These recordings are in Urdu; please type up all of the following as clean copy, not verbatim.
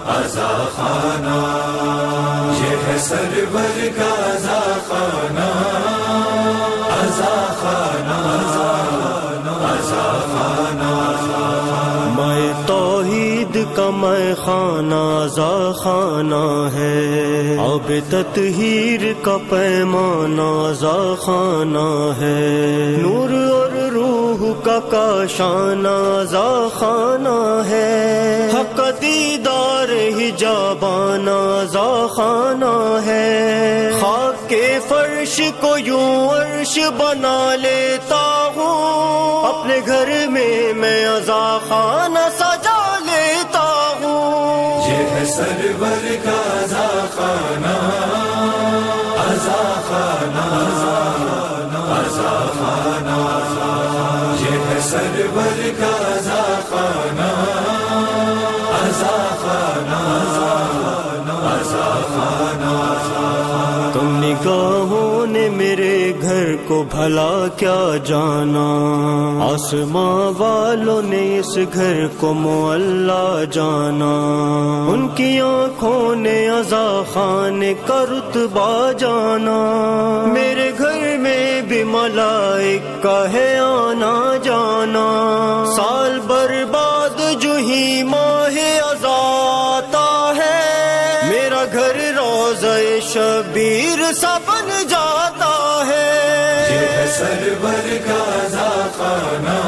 ازاخانہ، یہ ہے سرور کا ازاخانہ، ازاخانہ، ازاخانہ، میں توحید کا میں خانہ ازاخانہ ہے، اب تطہیر کا پیمانہ ازاخانہ ہے، نور اور روح کا کاشانہ ازاخانہ ہے، حق دیدار حجابانہ ازاخانہ ہے، خاک کے فرش کو یوں عرش بنا لیتا ہوں، اپنے گھر میں ازاخانہ سجا لیتا ہوں، یہ ہے سرور کا ازاخانہ، ازاخانہ، ازاخانہ، یہ ہے سرور کا ازاخانہ، ازاخانہ، ازاخانہ، تم نگاہوں نے میرے گھر کو بھلا کیا جانا، آسماں والوں نے اس گھر کو معلیٰ جانا، ان کی آنکھوں نے ازاخانے کا رتبہ جانا، میرے گھر میں بھی ملائک کا ہے آنا جانا، سال برباد جو ہی ماہ ازا آتا ہے، میرا گھر روضہ شبیر سا بن جاتا ہے، یہ ہے سرور کا ازاخانہ،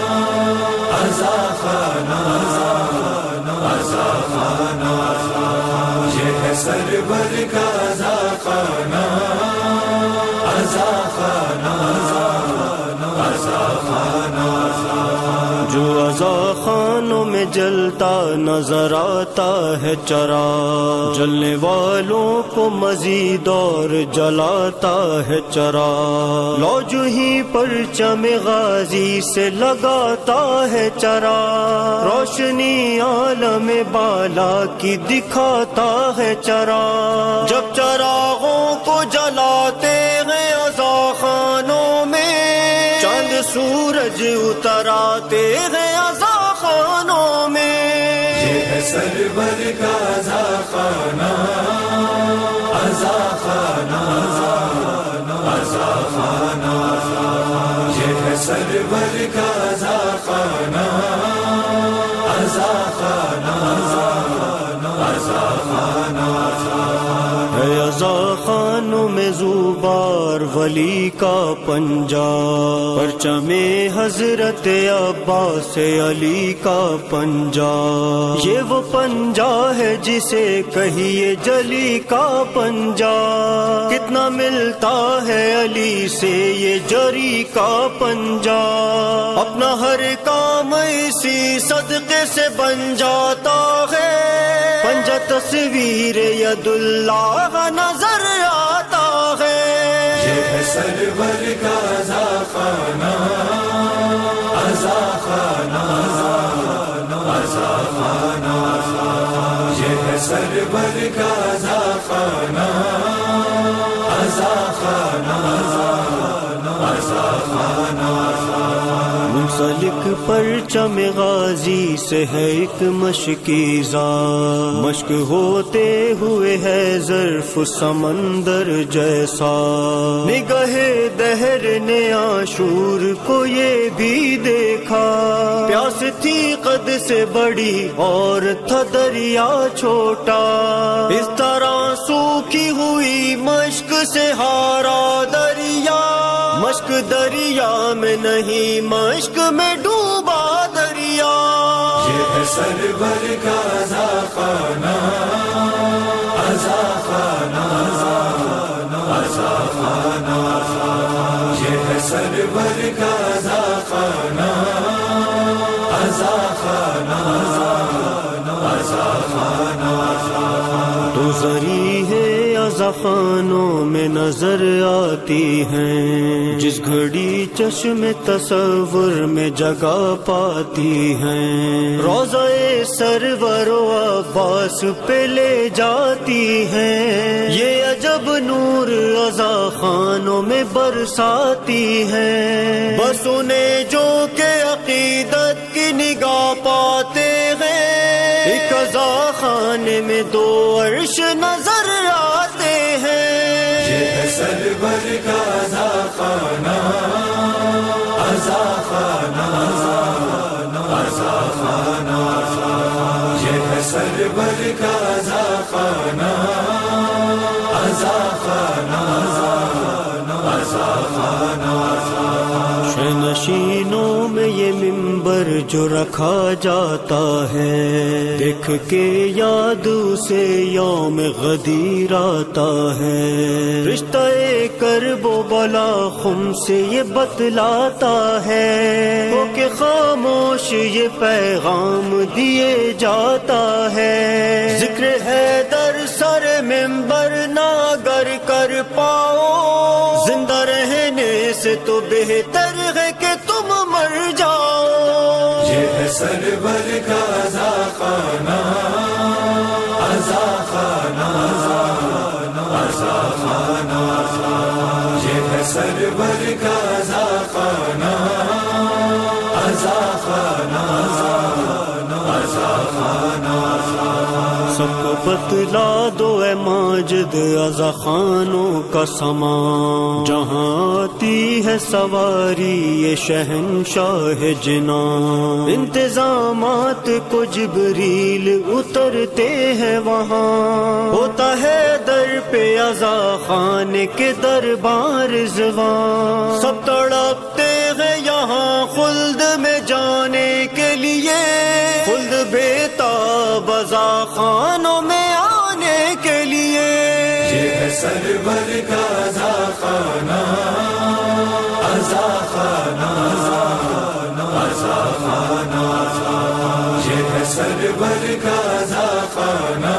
ازاخانہ، ازاخانہ، یہ ہے سرور کا ازاخانہ، ازاخانہ، ازاخانہ، جو ازاخانوں میں جلتا نظر آتا ہے چراغ، جلنے والوں کو مزید اور جلاتا ہے چراغ، لو جو ہی پرچم غازی سے لگاتا ہے چراغ، روشنی عالم بالا کی دکھاتا ہے چراغ، جب چراغوں کو جلاتے ہیں ازاخانوں میں، چاند سورج اتر آتے ہیں ازاخانوں میں، یہ ہے سرور کا ازاخانہ، ازاخانہ، ازاخانہ، یہ ہے سرور کا ازاخانہ، ازاخانہ، ازاخانہ، ہے ازاخانوں میں زوبار ولی کا پنجہ، پرچم حضرت عباس علی کا پنجہ، یہ وہ پنجہ ہے جسے کہیے جلی کا پنجہ، کتنا ملتا ہے علی سے یہ جری کا پنجہ، اپنا ہر کام اسی صدقے سے بن جاتا ہے، پنجہ تصویر ید اللہ نظر آتا ہے، یہ ہے سرور کا ازاخانہ، ازاخانہ، ازاخانہ، یہ ہے سرور کا ازاخانہ، ازاخانہ، ازاخانہ، منسلک پرچم غازی سے ہے ایک مشکیزہ، مشک ہوتے ہوئے ہے ظرف سمندر جیسا، نگاہ دہر نے عاشور کو یہ بھی دیکھا، پیاس تھی قد سے بڑی اور تھا دریا چھوٹا، اس طرح سوکھی ہوئی مشک سے ہارا دریا، مشک دریا میں نہیں مشک میں ڈوبا دریا، یہ ہے سرور کا ازاخانہ، ازاخانہ، ازاخانہ، یہ ہے سرور کا ازاخانہ، ازاخانہ، ازاخانہ، تو زری ہے ازاخانوں میں نظر آتی ہیں، جس گھڑی چشم تصور میں جگہ پاتی ہیں، روضہ سرور و عباس پہ لے جاتی ہیں، یہ عجب نور ازاخانوں میں برساتی ہیں، بس انہیں جو کہ عقیدت کی نگاہ پاتے ہیں، ایک ازاخانے سرور کا ازاخانہ ازاخانہ ازاخانہ نشینوں میں یہ ممبر جو رکھا جاتا ہے، دیکھ کے یاد سے یوم غدیر آتا ہے، رشتہ کرب و بلا خم سے یہ بتلاتا ہے، ہو کے خاموش یہ پیغام دیے جاتا ہے، ذکر حیدر سر ممبر نہ گر کر پاؤ، زندہ رہنے سے تو بہتر ہے کہ تم مر جاؤ، یہ ہے سرور کا ازاخانہ ازاخانہ ازاخانہ یہ ہے سرور کا ازاخانہ ازاخانہ ازاخانہ سب کو بتلا دو اے ماجد ازاخانوں کا سامان، جہاں آتی ہے سواری یہ شہنشاہ جناں، انتظامات کو جبریل اترتے ہیں وہاں، ہوتا ہے در پہ ازاخانے کے دربار رضوان، سب تڑپتے ہیں یہاں خلد میں جانے کے لیے، خلد بیتاب ازاخانوں میں آنے کے لیے، یہ ہے سرور کا ازاخانہ ازاخانہ ازاخانہ یہ ہے سرور کا ازاخانہ